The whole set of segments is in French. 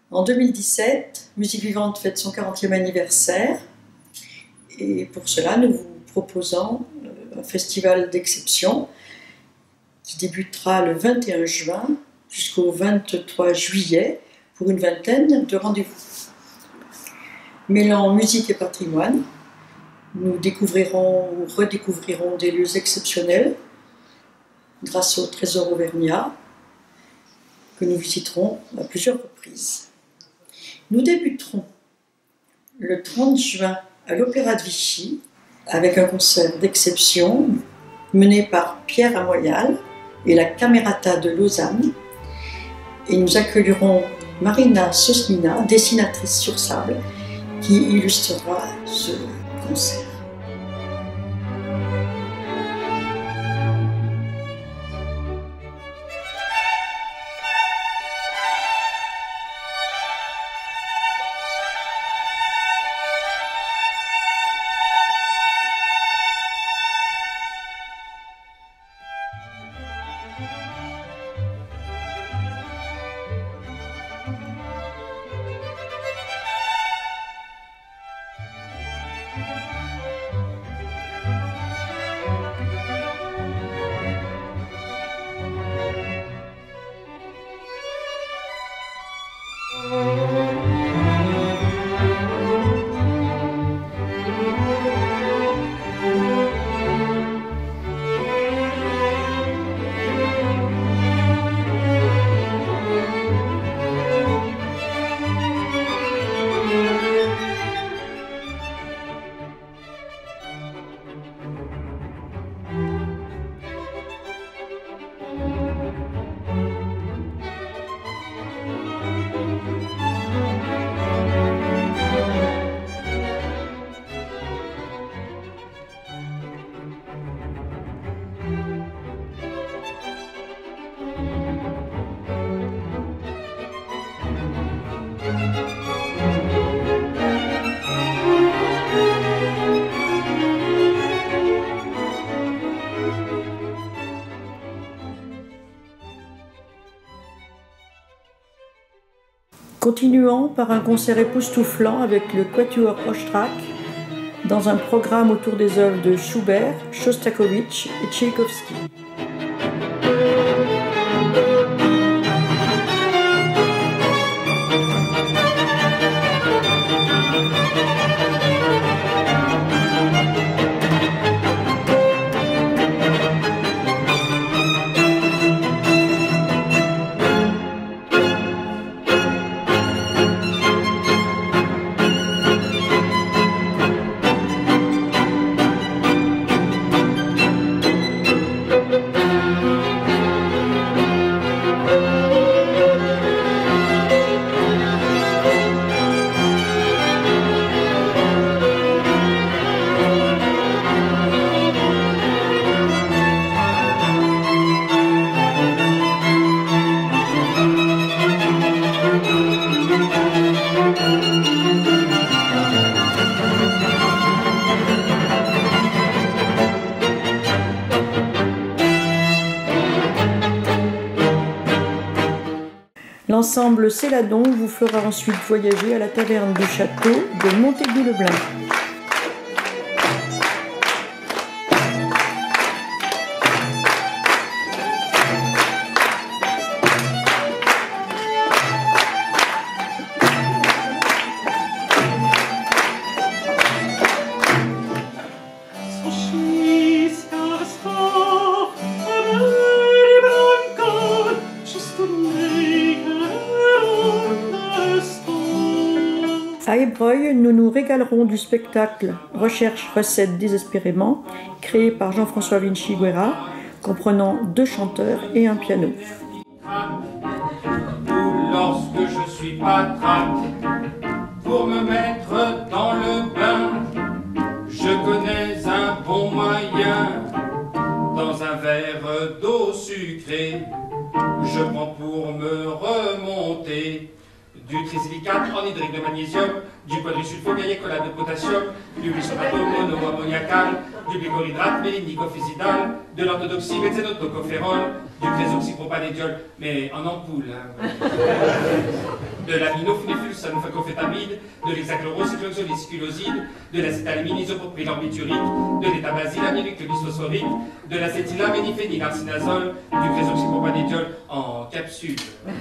En 2017, Musique Vivante fête son 40e anniversaire et pour cela nous vous proposons un festival d'exception qui débutera le 21 juin jusqu'au 23 juillet pour une vingtaine de rendez-vous. Mêlant musique et patrimoine, nous découvrirons ou redécouvrirons des lieux exceptionnels grâce au Trésor Auvergnat que nous visiterons à plusieurs reprises. Nous débuterons le 30 juin à l'Opéra de Vichy avec un concert d'exception mené par Pierre Amoyal et la Camerata de Lausanne. Et nous accueillerons Marina Sosnina, dessinatrice sur sable, qui illustrera ce concert. Continuons par un concert époustouflant avec le Quatuor Ostrach dans un programme autour des œuvres de Schubert, Shostakovich et Tchaïkovski. L'ensemble Céladon vous fera ensuite voyager à la taverne du château de Montaigu-le-Blin. À Ébreuil, nous nous régalerons du spectacle Recherche-Recette désespérément, créé par Jean-François Vinci Guerra, comprenant 2 chanteurs et un piano. Lorsque je suis patraque, pour me mettre dans le bain, je connais un bon moyen. Dans un verre d'eau sucrée, je prends pour me remonter du trisilicate en hydride de magnésium, du quadrisulfoglycolate de potassium, du glycérate monoammoniacal, du glycolidrate mélinicophysidal, de l'orthodoxybenzénotocopherol, du désoxypropanédiol, mais en ampoule. Hein. de l'aminophnéfulsanophétamide, de l'hexachlorocycloxylisculoside, de l'acétalémine-isopropylambiturite, de l'étabasilaminique bisphosphorite, de l'acétylaméniphénylarcinazole, du crésoxypropanédiol en capsule.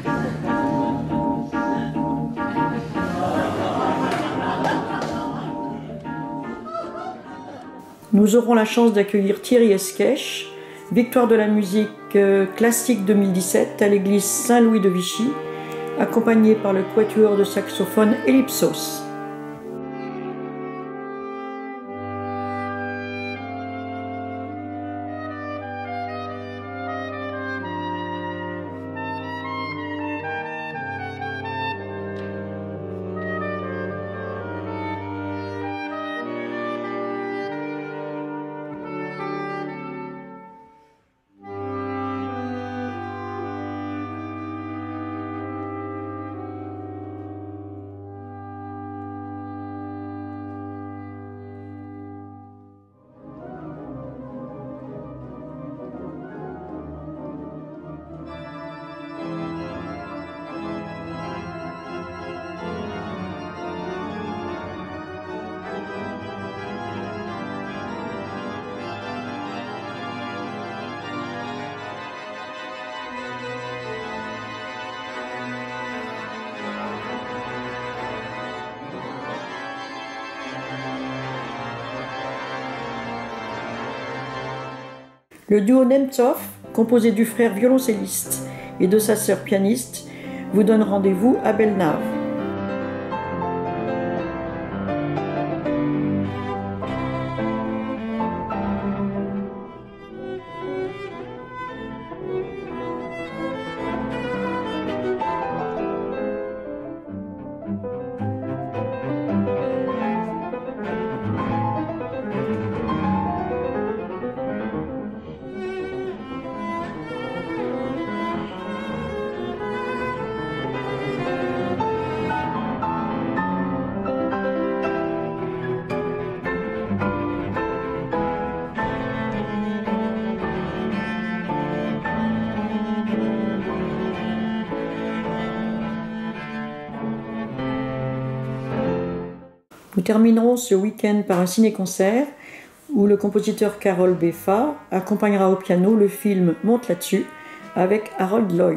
Nous aurons la chance d'accueillir Thierry Esquèche, victoire de la musique classique 2017 à l'église Saint-Louis de Vichy, accompagné par le quatuor de saxophone Ellipsos. Le duo Nemtsov, composé du frère violoncelliste et de sa sœur pianiste, vous donne rendez-vous à Belnave. Nous terminerons ce week-end par un ciné-concert où le compositeur Carol Beffa accompagnera au piano le film Monte là-dessus avec Harold Lloyd.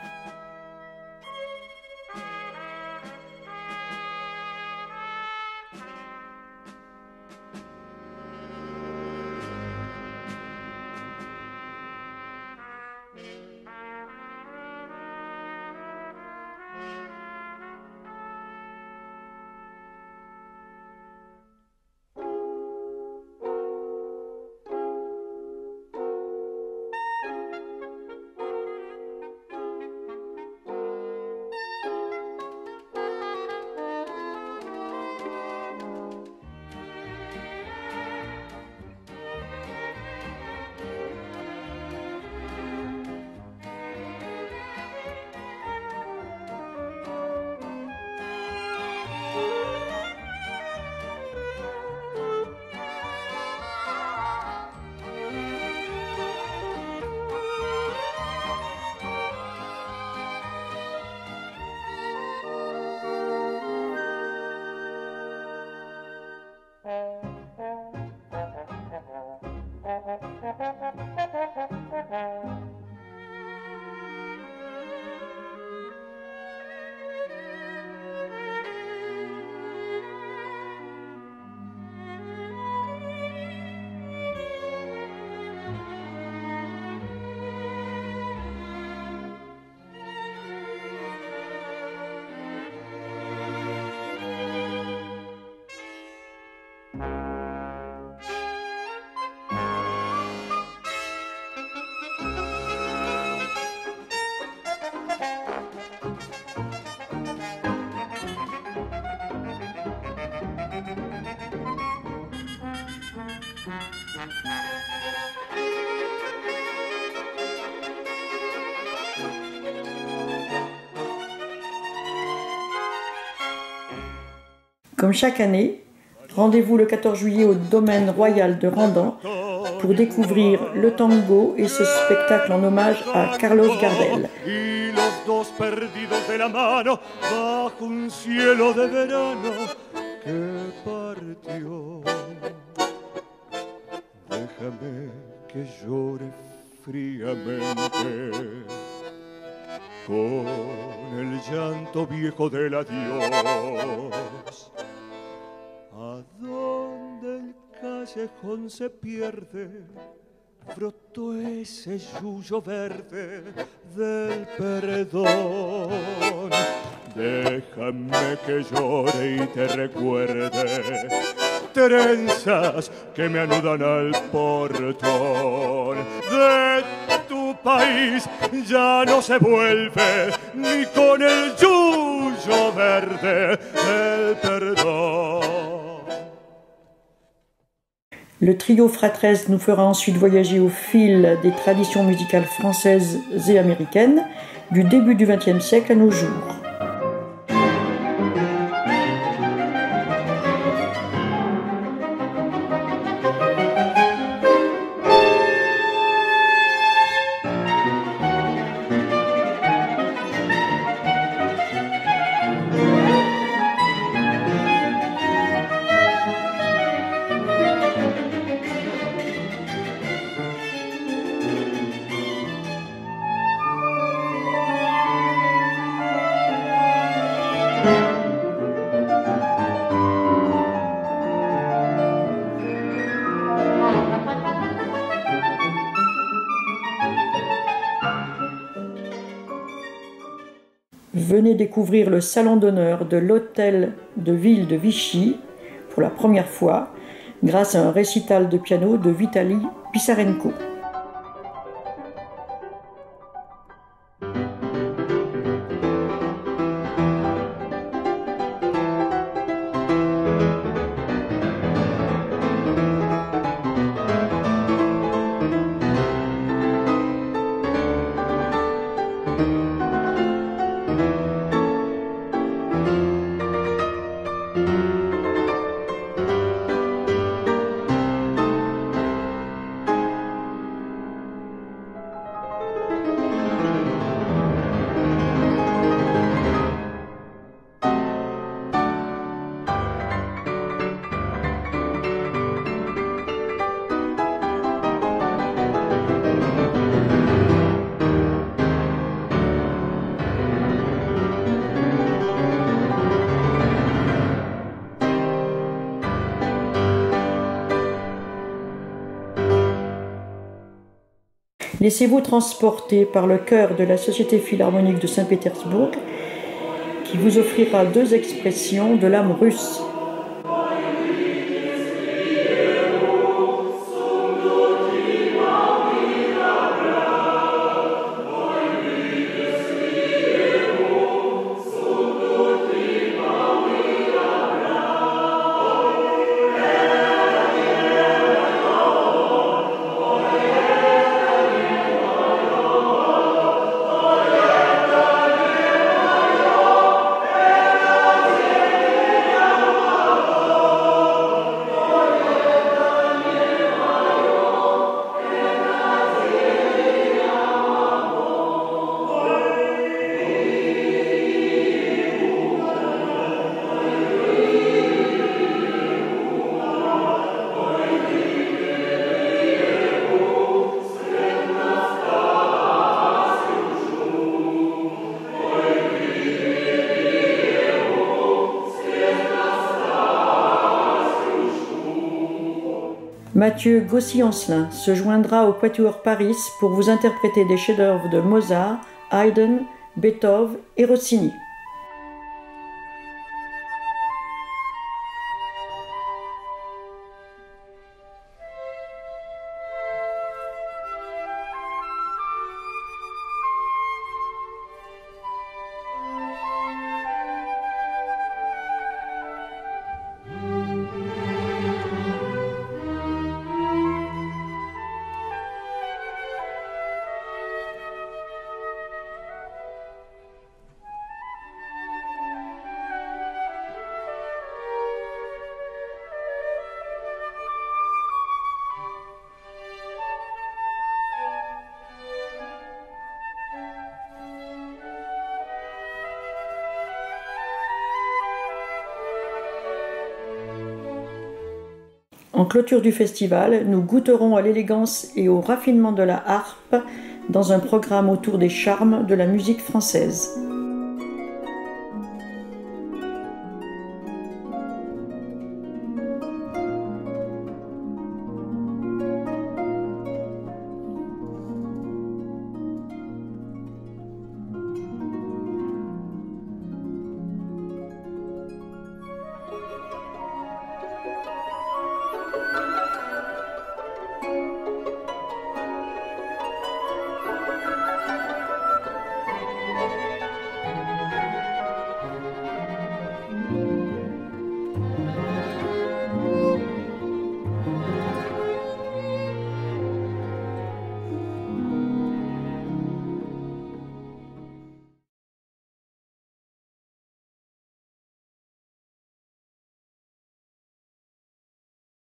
Comme chaque année, rendez-vous le 14 juillet au domaine royal de Randan pour découvrir le tango et ce spectacle en hommage à Carlos Gardel. perdidos de la mano bajo un cielo de verano que partió. Déjame que llore fríamente con el llanto viejo del adiós. ¿A dónde el callejón se pierde? Brotó ese yuyo verde del perdón. Déjame que llore y te recuerde trenzas que me anudan al portón de tu país. Ya no se vuelve ni con el yuyo verde el perdón. Le trio Fratres nous fera ensuite voyager au fil des traditions musicales françaises et américaines du début du XXe siècle à nos jours. Venez découvrir le salon d'honneur de l'Hôtel de Ville de Vichy pour la première fois grâce à un récital de piano de Vitali Pissarenko. Laissez-vous transporter par le chœur de la Société Philharmonique de Saint-Pétersbourg qui vous offrira deux expressions de l'âme russe. Mathieu Gossy-Ancelin se joindra au Quatuor Paris pour vous interpréter des chefs-d'œuvre de Mozart, Haydn, Beethoven et Rossini. En clôture du festival, nous goûterons à l'élégance et au raffinement de la harpe dans un programme autour des charmes de la musique française.